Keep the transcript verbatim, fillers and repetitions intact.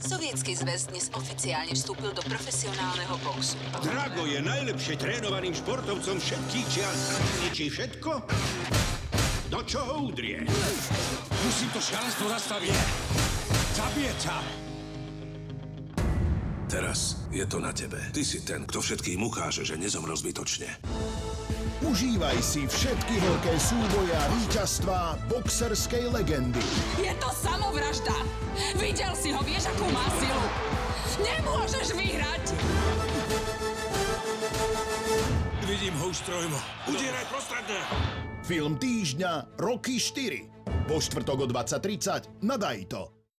Sovietský zväz dnes oficiálne vstúpil do profesionálneho boxu. Drago je najlepšie trénovaným športovcom všetkých čias. Ničí všetko? Do čoho udrie? Musím to šialenstvo zastaviť. Zabije ťa. Teraz je to na tebe. Ty si ten, kto všetkým ukáže, že nezomrel zbytočne. Užívaj si všetky veľké súboje a víťazstvá boxerskej legendy. Je to samovražda! Videl si ho, vieš, akú má silu! Nemôžeš vyhrať! Vidím ho už trojmo. Udieraj prostredne! Film týždňa Rocky štyri. Vo štvrtok o dvadsať tridsať na Dajto.